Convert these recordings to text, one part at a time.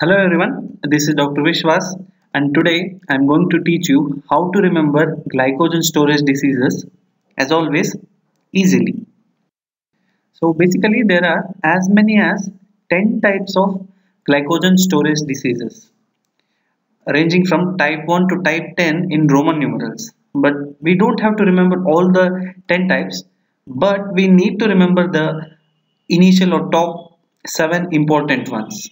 Hello everyone, this is Dr. Vishwas and today I am going to teach you how to remember glycogen storage diseases as always easily. So basically there are as many as 10 types of glycogen storage diseases ranging from type 1 to type 10 in Roman numerals. But we don't have to remember all the 10 types, but we need to remember the initial or top 7 important ones.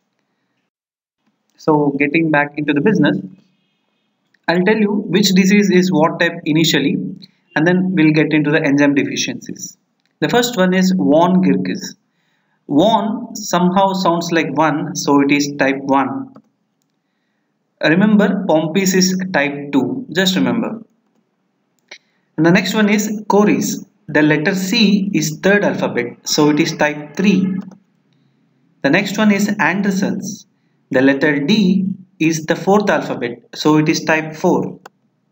So getting back into the business, I'll tell you which disease is what type initially and then we'll get into the enzyme deficiencies. The first one is von Gierkes. Von somehow sounds like 1, so it is type 1. Remember Pompey's is type 2, just remember. And the next one is Cory's. The letter C is third alphabet, so it is type 3. The next one is Anderson's. The letter D is the fourth alphabet, so it is type 4.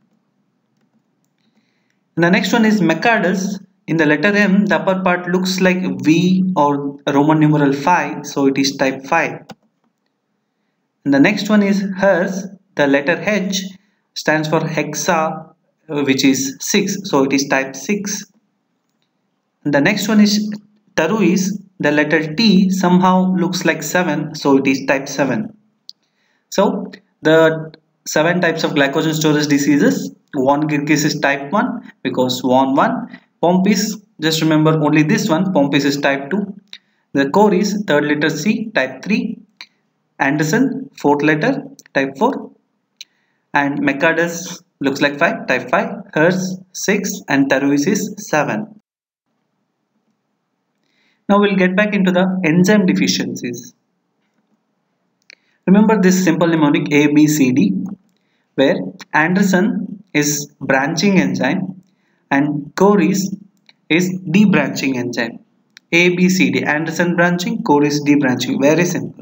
And the next one is McArdle's. In the letter M, the upper part looks like V or Roman numeral 5, so it is type 5. And the next one is hers. The letter H stands for hexa, which is 6, so it is type 6. And the next one is Tarui's. The letter T somehow looks like 7, so it is type 7. So the 7 types of glycogen storage diseases. Von Gierkes is type 1 because von 1. Pompey's, just remember only this one, Pompey's is type 2. The Cory's, third letter C, type 3. Anderson, fourth letter, type 4. And McArdle's looks like 5, type 5. Hers, 6. And Tarui's is 7. Now we'll get back into the enzyme deficiencies. Remember this simple mnemonic A, B, C, D, where Anderson is branching enzyme and Cory's is debranching enzyme. A, B, C, D. Anderson branching, Cory's debranching. Very simple.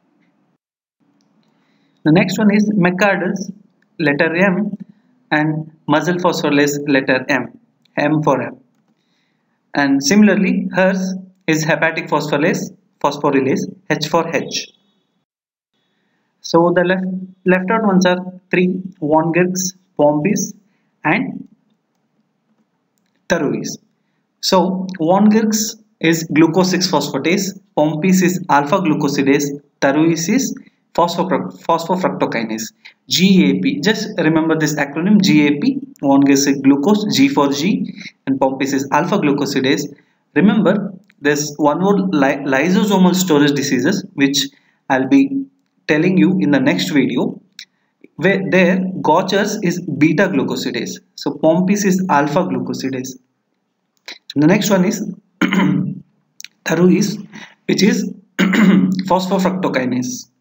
The next one is McArdle's, letter M, and muzzle phosphorylase, letter M. M for M. And similarly, hers is hepatic phosphorylase, H for H. So the left out ones are 3, von Gierkes, Pompey's and Tarui's. So von Gierkes is glucose 6-phosphatase, Pompey's is alpha glucosidase, Tarui's is phosphofructokinase, GAP. Just remember this acronym GAP. Von Gierkes is glucose, G for G, and Pompey's is alpha glucosidase. Remember there's one more lysosomal storage diseases which I'll be telling you in the next video, where there Gaucher's is beta glucosidase, so Pompey's is alpha glucosidase. And the next one is Tarui's, which is phosphofructokinase.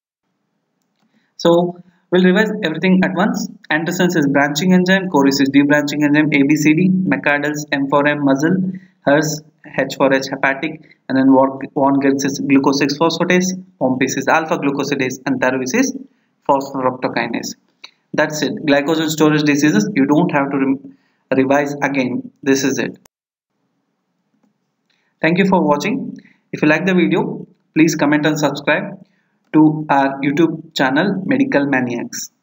So we'll revise everything at once. Anderson's is branching enzyme, Cory's is debranching enzyme, ABCD, McArdle's M for M, muzzle, hers H for H, hepatic, and then von Gierkes is glucose 6-phosphatase, Pompey's is alpha glucosidase, and Tarui's is phosphofructokinase. That's it. Glycogen storage diseases, you don't have to revise again. This is it. Thank you for watching. If you like the video, please comment and subscribe to our YouTube channel Medical Maniacs.